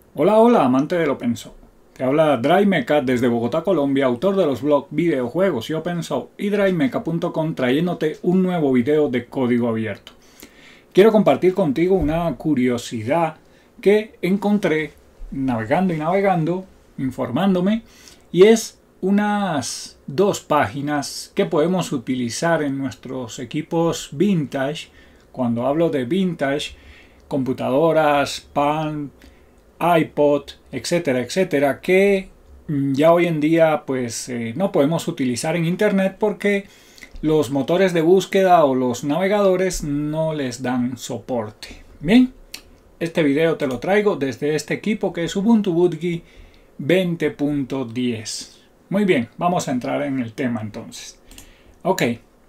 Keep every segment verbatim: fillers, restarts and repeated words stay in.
Hola, hola, amante del Open Source. Te habla DriveMeca desde Bogotá, Colombia, autor de los blogs Videojuegos y Open Source y DriveMeca punto com, trayéndote un nuevo video de código abierto. Quiero compartir contigo una curiosidad que encontré navegando y navegando, informándome, y es unas dos páginas que podemos utilizar en nuestros equipos vintage. Cuando hablo de vintage, computadoras, pan, iPod, etcétera, etcétera, que ya hoy en día pues eh, no podemos utilizar en internet porque los motores de búsqueda o los navegadores no les dan soporte. Bien, este video te lo traigo desde este equipo que es Ubuntu Budgie veinte punto diez. Muy bien, vamos a entrar en el tema entonces. Ok,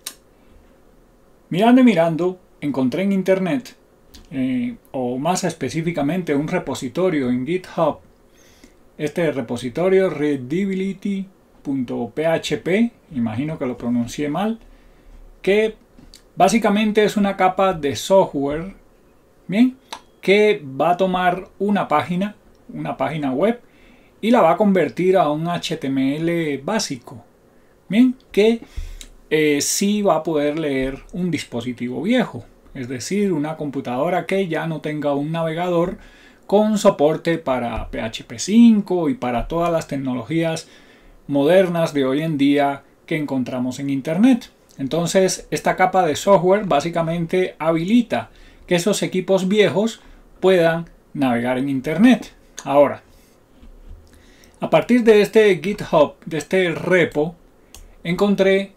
mirando y mirando, encontré en internet Eh, o más específicamente un repositorio en GitHub. Este repositorio readability punto p h p, imagino que lo pronuncié mal, que básicamente es una capa de software, bien, que va a tomar una página, una página web, y la va a convertir a un H T M L básico, bien, que eh, sí va a poder leer un dispositivo viejo. Es decir, una computadora que ya no tenga un navegador con soporte para P H P cinco y para todas las tecnologías modernas de hoy en día que encontramos en internet. Entonces, esta capa de software básicamente habilita que esos equipos viejos puedan navegar en internet. Ahora, a partir de este GitHub, de este repo, encontré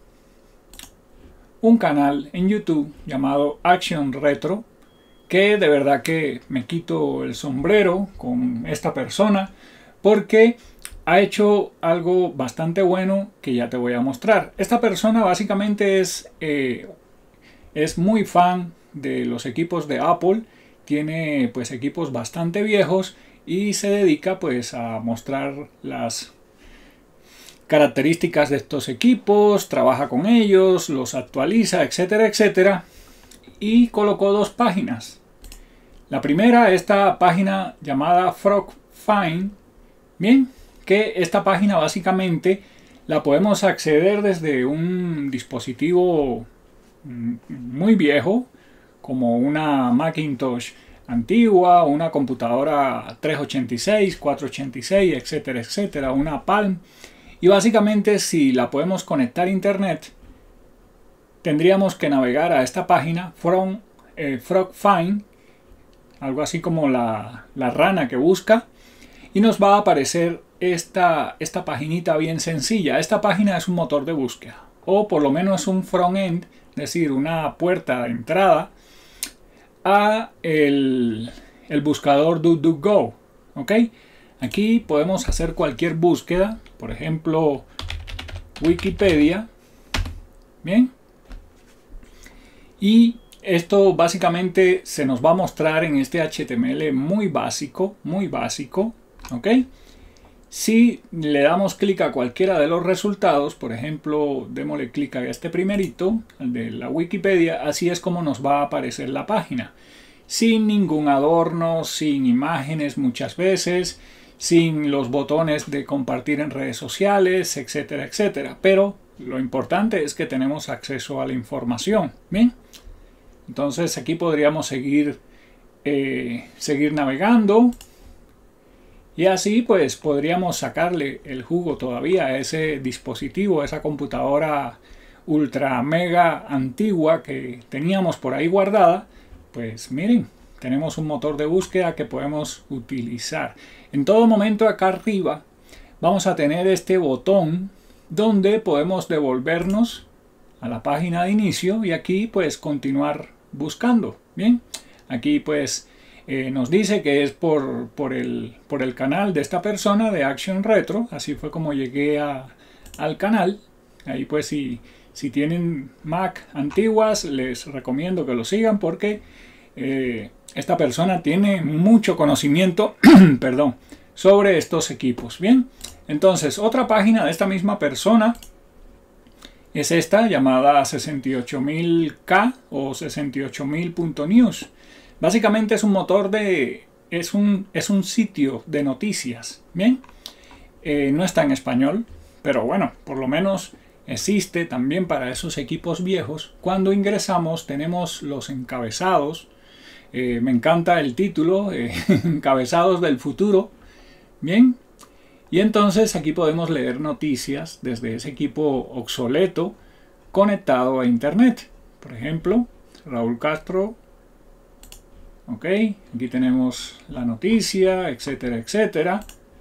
un canal en YouTube llamado Action Retro, que de verdad que me quito el sombrero con esta persona porque ha hecho algo bastante bueno que ya te voy a mostrar. Esta persona básicamente es, eh, es muy fan de los equipos de Apple, tiene pues equipos bastante viejos y se dedica pues a mostrar las características de estos equipos, trabaja con ellos, los actualiza, etcétera, etcétera. Y colocó dos páginas. La primera, esta página llamada FrogFind. Bien, que esta página básicamente la podemos acceder desde un dispositivo muy viejo, como una Macintosh antigua, una computadora trescientos ochenta y seis, cuatrocientos ochenta y seis, etcétera, etcétera, una Palm. Y básicamente, si la podemos conectar a internet, tendríamos que navegar a esta página from, eh, FrogFind, algo así como la, la rana que busca, y nos va a aparecer esta, esta paginita bien sencilla. Esta página es un motor de búsqueda, o por lo menos un front-end, es decir, una puerta de entrada a el, el buscador DuckDuckGo. ¿Ok? Aquí podemos hacer cualquier búsqueda, por ejemplo, Wikipedia. Bien. Y esto básicamente se nos va a mostrar en este H T M L muy básico, muy básico. ¿Ok? Si le damos clic a cualquiera de los resultados, por ejemplo, démosle clic a este primerito, el de la Wikipedia, así es como nos va a aparecer la página. Sin ningún adorno, sin imágenes muchas veces, sin los botones de compartir en redes sociales, etcétera, etcétera. Pero lo importante es que tenemos acceso a la información. Bien, entonces aquí podríamos seguir, eh, seguir navegando y así pues podríamos sacarle el jugo todavía a ese dispositivo, a esa computadora ultra mega antigua que teníamos por ahí guardada. Pues miren, tenemos un motor de búsqueda que podemos utilizar. En todo momento acá arriba vamos a tener este botón donde podemos devolvernos a la página de inicio y aquí pues continuar buscando. Bien, aquí pues eh, nos dice que es por, por, el, por el canal de esta persona de Action Retro. Así fue como llegué a, al canal. Ahí pues si, si tienen Mac antiguas les recomiendo que lo sigan porque eh, esta persona tiene mucho conocimiento perdón, sobre estos equipos. Bien, entonces otra página de esta misma persona es esta llamada sesenta y ocho mil K o sesenta y ocho mil punto news. Básicamente es un motor de es un, es un sitio de noticias. Bien, eh, no está en español, pero bueno, por lo menos existe también para esos equipos viejos. Cuando ingresamos tenemos los encabezados. Eh, me encanta el título, eh, encabezados del futuro. Bien, y entonces aquí podemos leer noticias desde ese equipo obsoleto conectado a internet. Por ejemplo, Raúl Castro. Ok, aquí tenemos la noticia, etcétera, etcétera.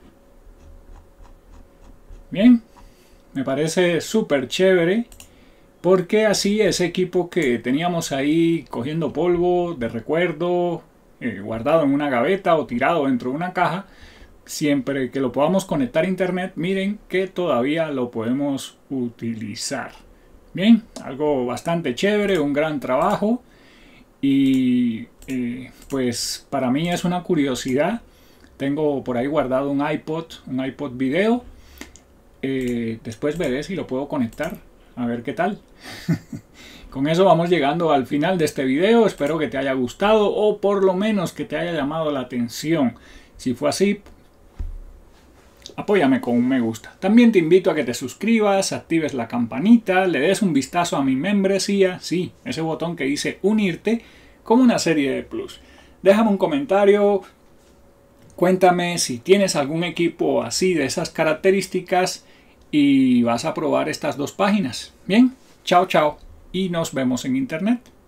Bien, me parece súper chévere porque así ese equipo que teníamos ahí cogiendo polvo de recuerdo, eh, guardado en una gaveta o tirado dentro de una caja, siempre que lo podamos conectar a internet, miren que todavía lo podemos utilizar. Bien, algo bastante chévere, un gran trabajo y eh, pues para mí es una curiosidad. Tengo por ahí guardado un iPod, un iPod video. Eh, después veré si lo puedo conectar, a ver qué tal. Con eso vamos llegando al final de este video. Espero que te haya gustado o por lo menos que te haya llamado la atención. Si fue así, apóyame con un me gusta. También te invito a que te suscribas, actives la campanita, le des un vistazo a mi membresía, sí, ese botón que dice unirte, como una serie de plus. Déjame un comentario, cuéntame si tienes algún equipo así de esas características y vas a probar estas dos páginas. Bien, chao chao y nos vemos en internet.